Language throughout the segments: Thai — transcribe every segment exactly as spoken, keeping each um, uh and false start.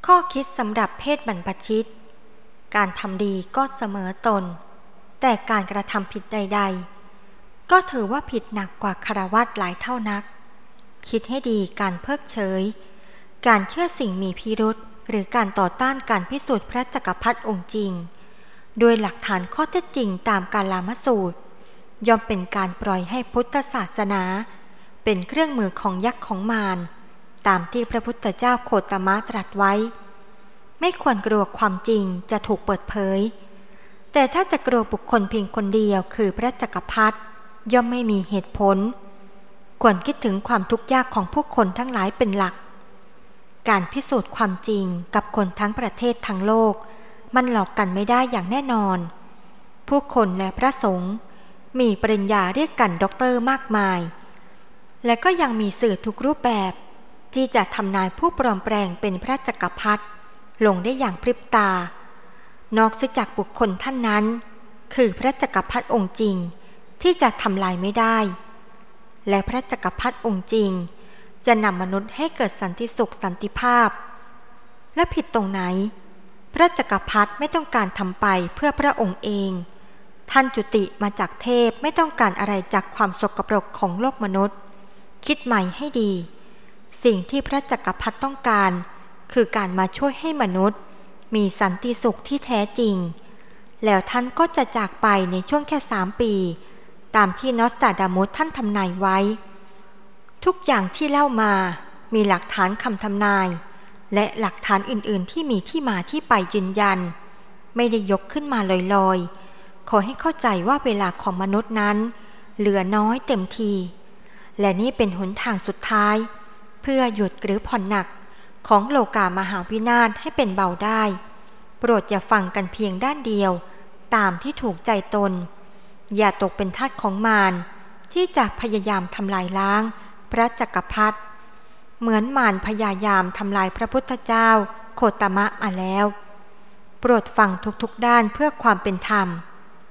ข้อคิดสำหรับเพศบรรพชิตการทำดีก็เสมอตนแต่การกระทำผิดใดๆก็ถือว่าผิดหนักกว่าฆราวาสหลายเท่านักคิดให้ดีการเพิกเฉยการเชื่อสิ่งมีพิรุธหรือการต่อต้านการพิสูจน์พระจักรพรรดิองค์จริงโดยหลักฐานข้อเท็จจริงตามกาลามสูตรย่อมเป็นการปล่อยให้พุทธศาสนาเป็นเครื่องมือของยักษ์ของมารตามที่พระพุทธเจ้าโคตมะตรัสไว้ไม่ควรกลัวความจริงจะถูกเปิดเผยแต่ถ้าจะกลัวบุคคลเพียงคนเดียวคือพระจักรพรรดิย่อมไม่มีเหตุผลควรคิดถึงความทุกข์ยากของผู้คนทั้งหลายเป็นหลักการพิสูจน์ความจริงกับคนทั้งประเทศทั้งโลกมันหลอกกันไม่ได้อย่างแน่นอนผู้คนและพระสงฆ์มีปริญญาเรียกกันด็อกเตอร์มากมายและก็ยังมีสื่อทุกรูปแบบที่จะทำนายผู้ปลอมแปลงเป็นพระจักรพรรดิลงได้อย่างพริบตานอกจากบุคคลท่านนั้นคือพระจักรพรรดิองค์จริงที่จะทำลายไม่ได้และพระจักรพรรดิองค์จริงจะนำมนุษย์ให้เกิดสันติสุขสันติภาพและผิดตรงไหนพระจักรพรรดิไม่ต้องการทำไปเพื่อพระองค์เองท่านจุติมาจากเทพไม่ต้องการอะไรจากความสกปรกของโลกมนุษย์คิดใหม่ให้ดีสิ่งที่พระจักรพรรดิต้องการคือการมาช่วยให้มนุษย์มีสันติสุขที่แท้จริงแล้วท่านก็จะจากไปในช่วงแค่สามปีตามที่นอสตราดามุสท่านทำนายไว้ทุกอย่างที่เล่ามามีหลักฐานคำทำนายและหลักฐานอื่นๆที่มีที่มาที่ไปยืนยันไม่ได้ยกขึ้นมาลอยๆขอให้เข้าใจว่าเวลาของมนุษย์นั้นเหลือน้อยเต็มทีและนี่เป็นหนทางสุดท้ายเพื่อหยุดหรือผ่อนหนักของโลกามหาวินาศให้เป็นเบาได้โปรดอย่าฟังกันเพียงด้านเดียวตามที่ถูกใจตนอย่าตกเป็นทาสของมารที่จะพยายามทำลายล้างพระจักรพรรดิเหมือนมารพยายามทำลายพระพุทธเจ้าโคตมะมาแล้วโปรดฟังทุกๆด้านเพื่อความเป็นธรรม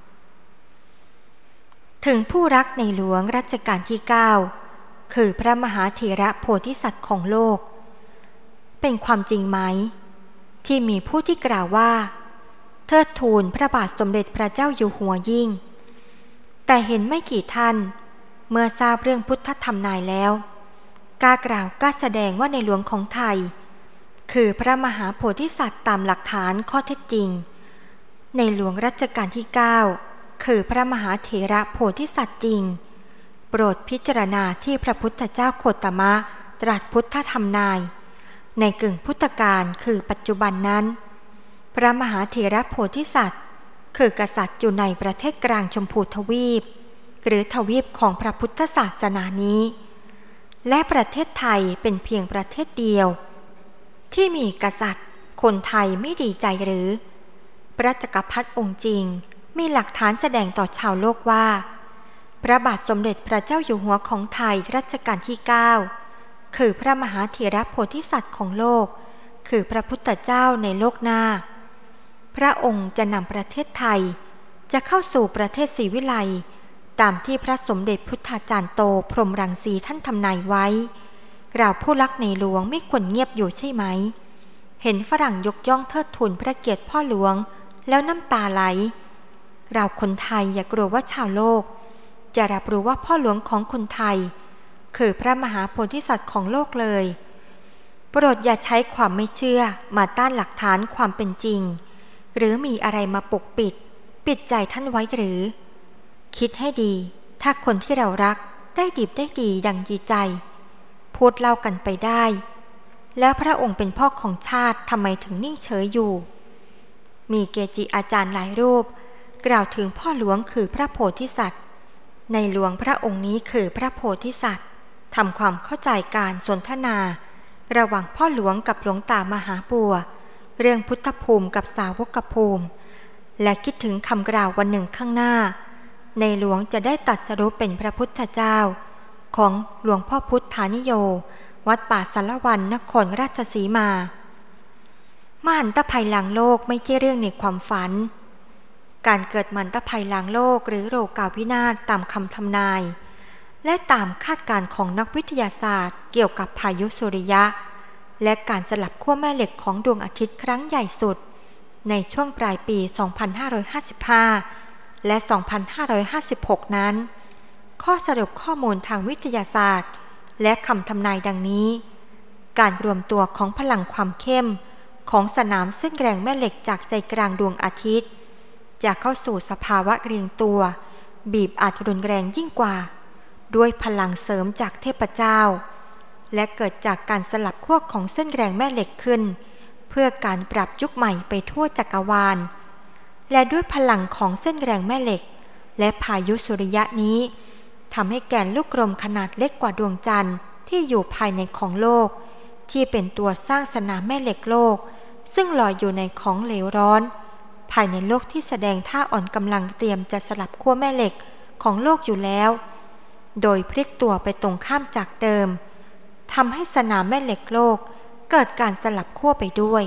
ถึงผู้รักในหลวงรัชกาลที่เก้าคือพระมหาเถระโพธิสัตว์ของโลกเป็นความจริงไหมที่มีผู้ที่กล่าวว่าเทิดทูนพระบาทสมเด็จพระเจ้าอยู่หัวยิ่งแต่เห็นไม่กี่ท่านเมื่อทราบเรื่องพุทธธรรมนายแล้วกล้ากล่าวกล้าแสดงว่าในหลวงของไทยคือพระมหาโพธิสัตว์ตามหลักฐานข้อเท็จจริงในหลวงรัชกาลที่เก้าคือพระมหาเถระโพธิสัตว์จริงโปรดพิจารณาที่พระพุทธเจ้าโคตมะตรัสพุทธธรรมนายในกึ่งพุทธกาลคือปัจจุบันนั้นพระมหาเถระโพธิสัตว์คือกษัตริย์อยู่ในประเทศกลางชมพูทวีปหรือทวีปของพระพุทธศาสนานี้และประเทศไทยเป็นเพียงประเทศเดียวที่มีกษัตริย์คนไทยไม่ดีใจหรือพระจักรพรรดิองค์จริงมีหลักฐานแสดงต่อชาวโลกว่าพระบาทสมเด็จพระเจ้าอยู่หัวของไทยรัชกาลที่เก้าคือพระมหาเถระโพธิสัตว์ของโลกคือพระพุทธเจ้าในโลกหน้าพระองค์จะนำประเทศไทยจะเข้าสู่ประเทศศรีวิไลตามที่พระสมเด็จพุทธาจารย์โตพรหมรังสีท่านทำนายไว้เราผู้รักในหลวงไม่ควรเงียบอยู่ใช่ไหมเห็นฝรั่งยกย่องเทิดทูนพระเกียรติพ่อหลวงแล้วน้ำตาไหลเราคนไทยอย่ากลัวว่าชาวโลกจะรับรู้ว่าพ่อหลวงของคนไทยคือพระมหาโพธิสัตว์ของโลกเลยโปรดอย่าใช้ความไม่เชื่อมาต้านหลักฐานความเป็นจริงหรือมีอะไรมาปกปิดปิดใจท่านไว้หรือคิดให้ดีถ้าคนที่เรารักได้ดิบได้ดีดังดีใจพูดเล่ากันไปได้แล้วพระองค์เป็นพ่อของชาติทำไมถึงนิ่งเฉยอยู่มีเกจิอาจารย์หลายรูปกล่าวถึงพ่อหลวงคือพระโพธิสัตว์ในหลวงพระองค์นี้คือพระโพธิสัตว์ทำความเข้าใจการสนทนาระหว่างพ่อหลวงกับหลวงตามหาบัวเรื่องพุทธภูมิกับสาวกภูมิและคิดถึงคำกล่าววันหนึ่งข้างหน้าในหลวงจะได้ตรัสรู้เป็นพระพุทธเจ้าของหลวงพ่อพุทธานิโยวัดป่าสารวันนครราชสีมามหันตภัยหลังโลกไม่ใช่เรื่องในความฝันการเกิดมหันตภัยหลังโลกหรือโลกาวินาศตามคำทำนายและตามคาดการณ์ของนักวิทยาศาสตร์เกี่ยวกับพายุสุริยะและการสลับขั้วแม่เหล็กของดวงอาทิตย์ครั้งใหญ่สุดในช่วงปลายปี สองพันห้าร้อยห้าสิบห้า และ สองพันห้าร้อยห้าสิบหก นั้นข้อสรุปข้อมูลทางวิทยาศาสตร์และคำทำนายดังนี้การรวมตัวของพลังความเข้มของสนามเส้นแรงแม่เหล็กจากใจกลางดวงอาทิตย์จะเข้าสู่สภาวะเรียงตัวบีบอัดรุนแรงยิ่งกว่าด้วยพลังเสริมจากเทพเจ้าและเกิดจากการสลับขั้วของเส้นแรงแม่เหล็กขึ้นเพื่อการปรับยุคใหม่ไปทั่วจักรวาลและด้วยพลังของเส้นแรงแม่เหล็กและพายุสุริยะนี้ทำให้แกนลูกกลมขนาดเล็กกว่าดวงจันทร์ที่อยู่ภายในของโลกที่เป็นตัวสร้างสนามแม่เหล็กโลกซึ่งลอยอยู่ในของเหลวร้อนภายในโลกที่แสดงท่าอ่อนกำลังเตรียมจะสลับขั้วแม่เหล็กของโลกอยู่แล้วโดยพลิกตัวไปตรงข้ามจากเดิมทำให้สนามแม่เหล็กโลกเกิดการสลับขั้วไปด้วย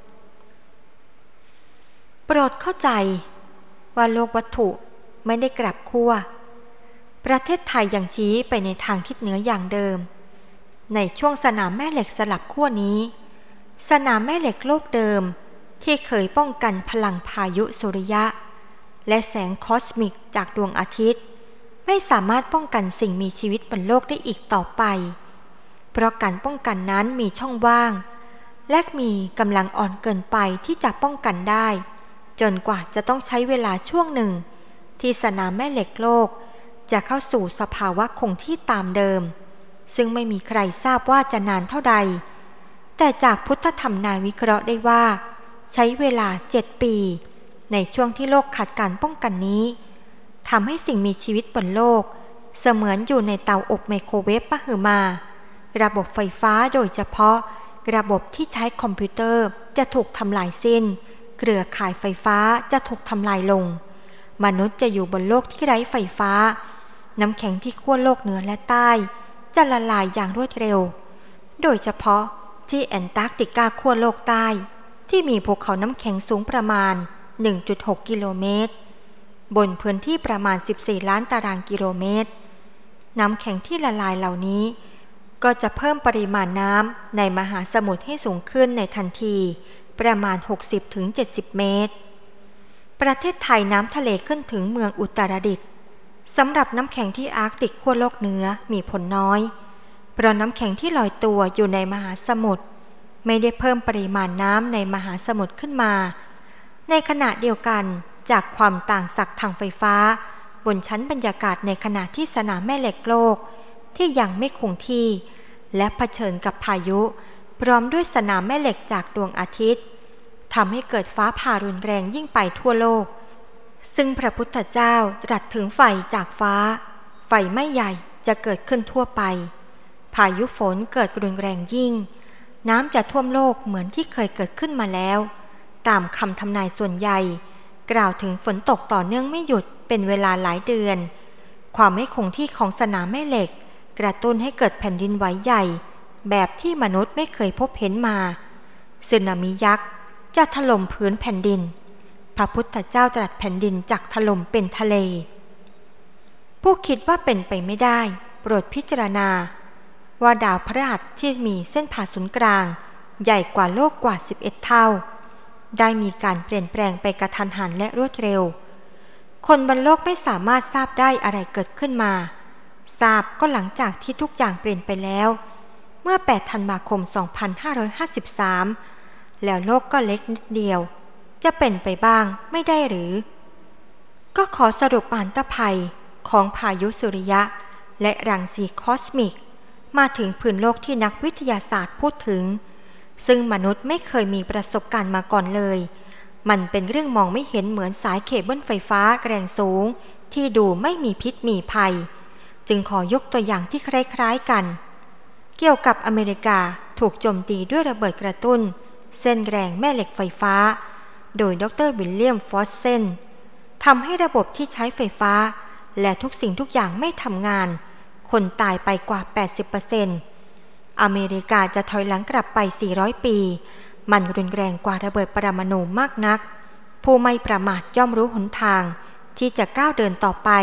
โปรดเข้าใจว่าโลกวัตถุไม่ได้กลับขั้วประเทศไทยยังชี้ไปในทางทิศเหนืออย่างเดิมในช่วงสนามแม่เหล็กสลับขั้วนี้สนามแม่เหล็กโลกเดิมที่เคยป้องกันพลังพายุสุริยะและแสงคอสมิกจากดวงอาทิตย์ไม่สามารถป้องกันสิ่งมีชีวิตบนโลกได้อีกต่อไปเพราะการป้องกันนั้นมีช่องว่างและมีกำลังอ่อนเกินไปที่จะป้องกันได้จนกว่าจะต้องใช้เวลาช่วงหนึ่งที่สนามแม่เหล็กโลกจะเข้าสู่สภาวะคงที่ตามเดิมซึ่งไม่มีใครทราบว่าจะนานเท่าใดแต่จากพุทธธรรมนายวิเคราะห์ได้ว่าใช้เวลาเจ็ดปีในช่วงที่โลกขาดการป้องกันนี้ทำให้สิ่งมีชีวิตบนโลกเสมือนอยู่ในเตาอบไมโครเวฟมหึมาระบบไฟฟ้าโดยเฉพาะระบบที่ใช้คอมพิวเตอร์จะถูกทำลายสิ้นเครือข่ายไฟฟ้าจะถูกทำลายลงมนุษย์จะอยู่บนโลกที่ไร้ไฟฟ้าน้ำแข็งที่ขั้วโลกเหนือและใต้จะละลายอย่างรวดเร็วโดยเฉพาะที่แอนตาร์กติกาขั้วโลกใต้ที่มีภูเขาน้ำแข็งสูงประมาณ หนึ่งจุดหก กิโลเมตรบนพื้นที่ประมาณสิบสี่ล้านตารางกิโลเมตรน้ำแข็งที่ละลายเหล่านี้ก็จะเพิ่มปริมาณน้ำในมหาสมุทรให้สูงขึ้นในทันทีประมาณ หกสิบถึงเจ็ดสิบ เมตรประเทศไทยน้ำทะเลขึ้นถึงเมืองอุตรดิตถ์สำหรับน้ำแข็งที่อาร์กติกขั้วโลกเหนือมีผลน้อยเพราะน้ำแข็งที่ลอยตัวอยู่ในมหาสมุทรไม่ได้เพิ่มปริมาณน้ำในมหาสมุทรขึ้นมาในขณะเดียวกันจากความต่างศักย์ทางไฟฟ้าบนชั้นบรรยากาศในขณะที่สนามแม่เหล็กโลกที่ยังไม่คงที่และเผชิญกับพายุพร้อมด้วยสนามแม่เหล็กจากดวงอาทิตย์ทำให้เกิดฟ้าผ่ารุนแรงยิ่งไปทั่วโลกซึ่งพระพุทธเจ้าตรัสถึงไฟจากฟ้าไฟไหม้ใหญ่จะเกิดขึ้นทั่วไปพายุฝนเกิดรุนแรงยิ่งน้ำจะท่วมโลกเหมือนที่เคยเกิดขึ้นมาแล้วตามคำทำนายส่วนใหญ่กล่าวถึงฝนตกต่อเนื่องไม่หยุดเป็นเวลาหลายเดือนความไม่คงที่ของสนามแม่เหล็กกระตุ้นให้เกิดแผ่นดินไหวใหญ่แบบที่มนุษย์ไม่เคยพบเห็นมาสึนามิยักษ์จะถล่มพื้นแผ่นดินพระพุทธเจ้าตรัสแผ่นดินจากถล่มเป็นทะเลผู้คิดว่าเป็นไปไม่ได้โปรดพิจารณาว่าดาวพฤหัสที่มีเส้นผ่าศูนย์กลางใหญ่กว่าโลกกว่าสิบเอ็ดเท่าได้มีการเปลี่ยนแปลงไปกระทันหันและรวดเร็วคนบนโลกไม่สามารถทราบได้อะไรเกิดขึ้นมาทราบก็หลังจากที่ทุกอย่างเปลี่ยนไปแล้วเมื่อแปดธันวาคมสองพันห้าร้อยห้าสิบสามแล้วโลกก็เล็กนิดเดียวจะเป็นไปบ้างไม่ได้หรือก็ขอสรุปอันตภัยของพายุสุริยะและรังสีคอสมิกมาถึงพื้นโลกที่นักวิทยาศาสตร์พูดถึงซึ่งมนุษย์ไม่เคยมีประสบการณ์มาก่อนเลยมันเป็นเรื่องมองไม่เห็นเหมือนสายเคเบิลไฟฟ้าแรงสูงที่ดูไม่มีพิษมีภัยจึงขอยกตัวอย่างที่คล้ายๆกันเกี่ยวกับอเมริกาถูกโจมตีด้วยระเบิดกระตุ้นเส้นแรงแม่เหล็กไฟฟ้าโดยดร.วิลเลียมฟอสเซนทำให้ระบบที่ใช้ไฟฟ้าและทุกสิ่งทุกอย่างไม่ทำงานคนตายไปกว่า แปดสิบเปอร์เซ็นต์ อเมริกาจะถอยหลังกลับไปสี่ร้อยปีมันรุนแรงกว่าระเบิดปรมาณูมากนักผู้ไม่ประมาทย่อมรู้หนทางที่จะก้าวเดินต่อไป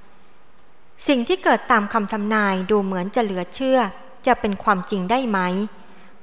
สิ่งที่เกิดตามคำทำนายดูเหมือนจะเหลือเชื่อจะเป็นความจริงได้ไหม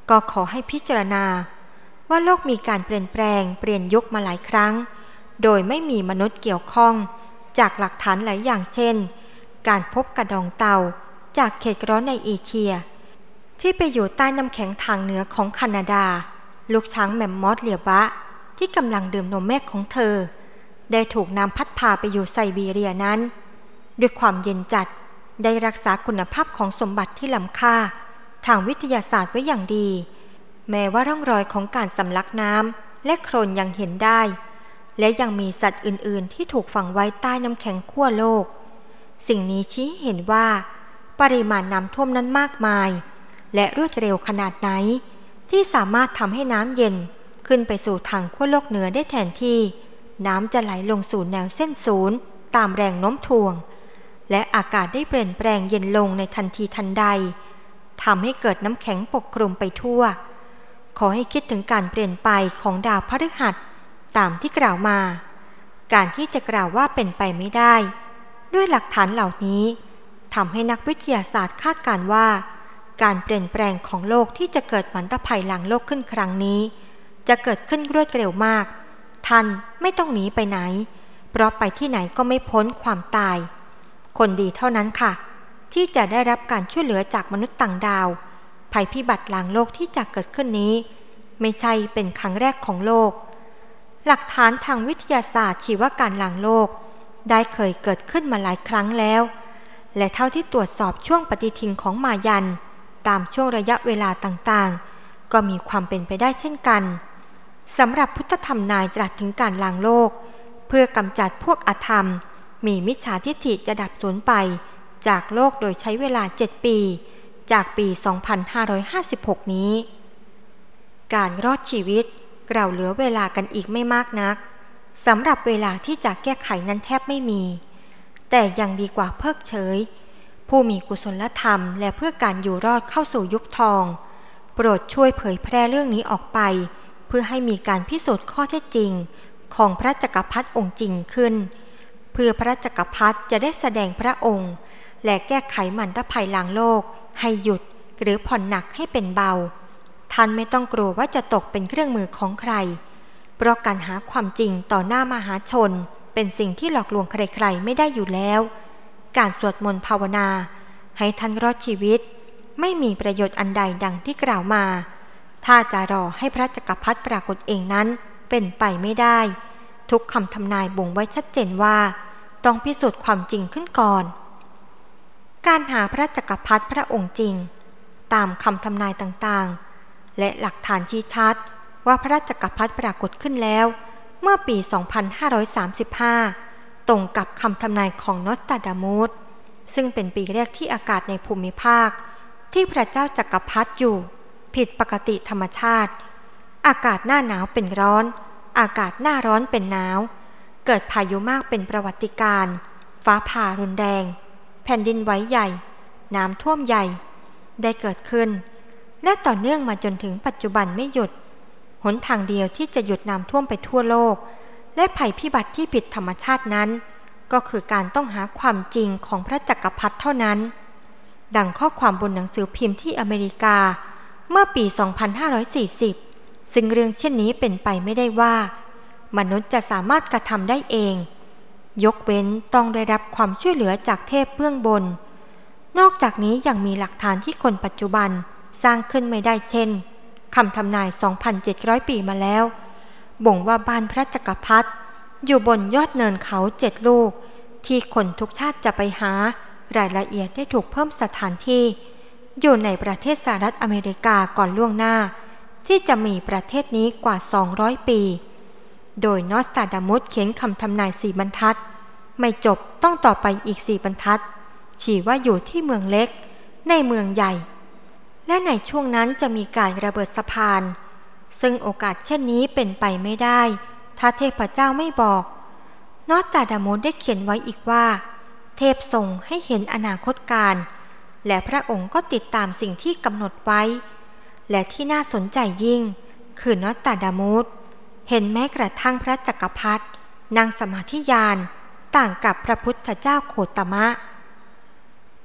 ก็ขอให้พิจารณาว่าโลกมีการเปลี่ยนแปลงเปลี่ยนยุคมาหลายครั้งโดยไม่มีมนุษย์เกี่ยวข้องจากหลักฐานหลายอย่างเช่นการพบกระดองเต่าจากเขตร้อนในเอเชียที่ไปอยู่ใต้น้ำแข็งทางเหนือของแคนาดาลูกช้างแมมมอธเลียบะที่กำลังดื่มนมแม่ของเธอได้ถูกน้ำพัดพาไปอยู่ไซบีเรียนั้นด้วยความเย็นจัดได้รักษาคุณภาพของสมบัติที่ล้ำค่าทางวิทยาศาสตร์ไว้อย่างดีแม้ว่าร่องรอยของการสำลักน้ำและโคลนยังเห็นได้และยังมีสัตว์อื่นๆที่ถูกฝังไว้ใต้น้ำแข็งขั้วโลกสิ่งนี้ชี้เห็นว่าปริมาณน้ำท่วมนั้นมากมายและรวดเร็วขนาดไหนที่สามารถทำให้น้ำเย็นขึ้นไปสู่ทางขั้วโลกเหนือได้แทนที่น้ำจะไหลลงสู่แนวเส้นศูนย์ตามแรงโน้มถ่วงและอากาศได้เปลี่ยนแปลงเย็นลงในทันทีทันใดทำให้เกิดน้ำแข็งปกคลุมไปทั่วขอให้คิดถึงการเปลี่ยนไปของดาวพฤหัสตามที่กล่าวมาการที่จะกล่าวว่าเป็นไปไม่ได้ด้วยหลักฐานเหล่านี้ทำให้นักวิทยาศาสตร์คาดการณ์ว่าการเปลี่ยนแปลงของโลกที่จะเกิดมันตภัยหลังโลกขึ้นครั้งนี้จะเกิดขึ้นรวดเร็วมากท่านไม่ต้องหนีไปไหนเพราะไปที่ไหนก็ไม่พ้นความตายคนดีเท่านั้นค่ะที่จะได้รับการช่วยเหลือจากมนุษย์ต่างดาวภัยพิบัติหลังโลกที่จะเกิดขึ้นนี้ไม่ใช่เป็นครั้งแรกของโลกหลักฐานทางวิทยาศาสตร์ชี้ว่าการหลังโลกได้เคยเกิดขึ้นมาหลายครั้งแล้วและเท่าที่ตรวจสอบช่วงปฏิทินของมายันตามช่วงระยะเวลาต่างๆก็มีความเป็นไปได้เช่นกันสำหรับพุทธธรรมนายตรัสถึงการล้างโลกเพื่อกำจัดพวกอธรรมมีมิจฉาทิฏฐิจะดับสูญไปจากโลกโดยใช้เวลาเจ็ดปีจากปี สองพันห้าร้อยห้าสิบหก นี้การรอดชีวิตเราเหลือเวลากันอีกไม่มากนักสำหรับเวลาที่จะแก้ไขนั้นแทบไม่มีแต่ยังดีกว่าเพิกเฉยผู้มีกุศลธรรมและเพื่อการอยู่รอดเข้าสู่ยุคทองโปรดช่วยเผยแพร่เรื่องนี้ออกไปเพื่อให้มีการพิสูจน์ข้อเท็จจริงของพระจักรพรรดิองค์จริงขึ้นเพื่อพระจักรพรรดิจะได้แสดงพระองค์และแก้ไขมันตภัยหลังโลกให้หยุดหรือผ่อนหนักให้เป็นเบาท่านไม่ต้องกลัวว่าจะตกเป็นเครื่องมือของใครเพราะการหาความจริงต่อหน้ามหาชนเป็นสิ่งที่หลอกลวงใครๆไม่ได้อยู่แล้วการสวดมนต์ภาวนาให้ท่านรอดชีวิตไม่มีประโยชน์อันใดดังที่กล่าวมาถ้าจะรอให้พระจักรพรรดิปรากฏเองนั้นเป็นไปไม่ได้ทุกคำทำนายบ่งไว้ชัดเจนว่าต้องพิสูจน์ความจริงขึ้นก่อนการหาพระจักรพรรดิพระองค์จริงตามคำทำนายต่างๆและหลักฐานชี้ชัดว่าพระจักรพรรดิปรากฏขึ้นแล้วเมื่อปี สองพันห้าร้อยสามสิบห้า ตรงกับคำทำนายของนอสตราดามุสซึ่งเป็นปีแรกที่อากาศในภูมิภาคที่พระเจ้าจักรพรรดิอยู่ผิดปกติธรรมชาติอากาศหน้าหนาวเป็นร้อนอากาศหน้าร้อนเป็นหนาวเกิดพายุมากเป็นประวัติการณ์ฟ้าผ่ารุนแรงแผ่นดินไหวใหญ่น้ำท่วมใหญ่ได้เกิดขึ้นและต่อเนื่องมาจนถึงปัจจุบันไม่หยุดหนทางเดียวที่จะหยุดน้ำท่วมไปทั่วโลกและภัยพิบัติที่ผิดธรรมชาตินั้นก็คือการต้องหาความจริงของพระจักรพรรดิเท่านั้นดังข้อความบนหนังสือพิมพ์ที่อเมริกาเมื่อปี สองพันห้าร้อยสี่สิบ ซึ่งเรื่องเช่นนี้เป็นไปไม่ได้ว่ามนุษย์จะสามารถกระทำได้เองยกเว้นต้องได้รับความช่วยเหลือจากเทพเบื้องบนนอกจากนี้ยังมีหลักฐานที่คนปัจจุบันสร้างขึ้นไม่ได้เช่นคำทำนาย สองพันเจ็ดร้อย ปีมาแล้วบ่งว่าบ้านพระจักรพรรดิอยู่บนยอดเนินเขาเจ็ดลูกที่คนทุกชาติจะไปหารายละเอียดได้ถูกเพิ่มสถานที่อยู่ในประเทศสหรัฐอเมริกาก่อนล่วงหน้าที่จะมีประเทศนี้กว่าสองร้อยปีโดยนอสตราดามุสเขียนคำทำนายสี่บรรทัดไม่จบต้องต่อไปอีกสี่บรรทัดชี้ว่าอยู่ที่เมืองเล็กในเมืองใหญ่และในช่วงนั้นจะมีการระเบิดสะพานซึ่งโอกาสเช่นนี้เป็นไปไม่ได้ถ้าเทพเจ้าไม่บอกนอสตราดามุสได้เขียนไว้อีกว่าเทพทรงให้เห็นอนาคตการและพระองค์ก็ติดตามสิ่งที่กำหนดไว้และที่น่าสนใจยิ่งคือนอสตราดามุสเห็นแม้กระทั่งพระจักรพรรดินั่งสมาธิญาณต่างกับพระพุทธเจ้าโคตมะ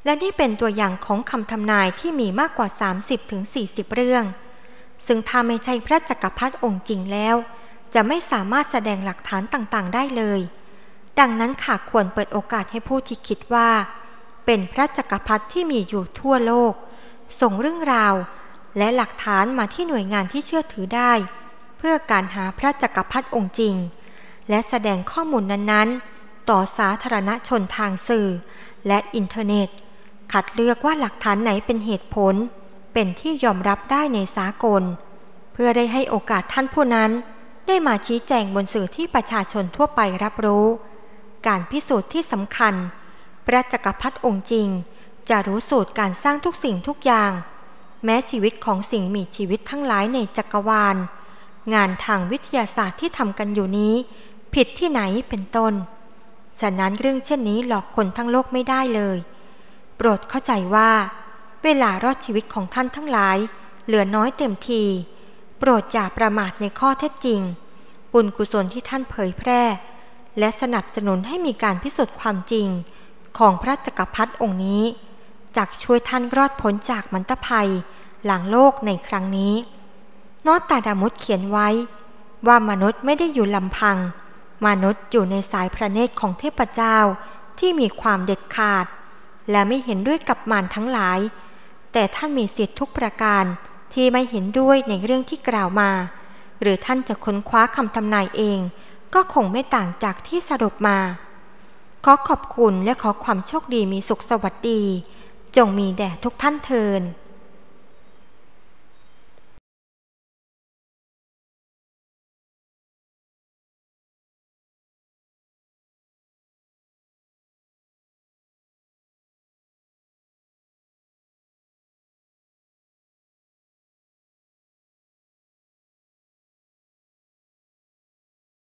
และนี่เป็นตัวอย่างของคำทำนายที่มีมากกว่า สามสิบถึงสี่สิบ เรื่องซึ่งถ้าไม่ใช่พระจักรพรรดิองค์จริงแล้วจะไม่สามารถแสดงหลักฐานต่างๆได้เลยดังนั้นข้าควรเปิดโอกาสให้ผู้ที่คิดว่าเป็นพระจักรพรรดิที่มีอยู่ทั่วโลกส่งเรื่องราวและหลักฐานมาที่หน่วยงานที่เชื่อถือได้เพื่อการหาพระจักรพรรดิองค์จริงและแสดงข้อมูลนั้นๆต่อสาธารณชนทางสื่อและอินเทอร์เน็ตคัดเลือกว่าหลักฐานไหนเป็นเหตุผลเป็นที่ยอมรับได้ในสากลเพื่อได้ให้โอกาสท่านผู้นั้นได้มาชี้แจงบนสื่อที่ประชาชนทั่วไปรับรู้การพิสูจน์ที่สำคัญพระจักรพรรดิองค์จริงจะรู้สูตรการสร้างทุกสิ่งทุกอย่างแม้ชีวิตของสิ่งมีชีวิตทั้งหลายในจักรวาลงานทางวิทยาศาสตร์ที่ทำกันอยู่นี้ผิดที่ไหนเป็นต้นฉะนั้นเรื่องเช่นนี้หลอกคนทั้งโลกไม่ได้เลยโปรดเข้าใจว่าเวลารอดชีวิตของท่านทั้งหลายเหลือน้อยเต็มทีโปรดอย่าประมาทในข้อเท็จจริงบุญกุศลที่ท่านเผยแพร่และสนับสนุนให้มีการพิสูจน์ความจริงของพระจักรพรรดิองค์นี้จักช่วยท่านรอดพ้นจากมันตภัยหลังโลกในครั้งนี้นอตตาดามุสเขียนไว้ว่ามนุษย์ไม่ได้อยู่ลำพังมนุษย์อยู่ในสายพระเนตรของเทพเจ้าที่มีความเด็ดขาดและไม่เห็นด้วยกับมารทั้งหลายแต่ท่านมีสิทธิทุกประการที่ไม่เห็นด้วยในเรื่องที่กล่าวมาหรือท่านจะค้นคว้าคำทำนายเองก็คงไม่ต่างจากที่สรุปมาขอขอบคุณและขอความโชคดีมีสุขสวัสดีจงมีแด่ทุกท่านเทอญ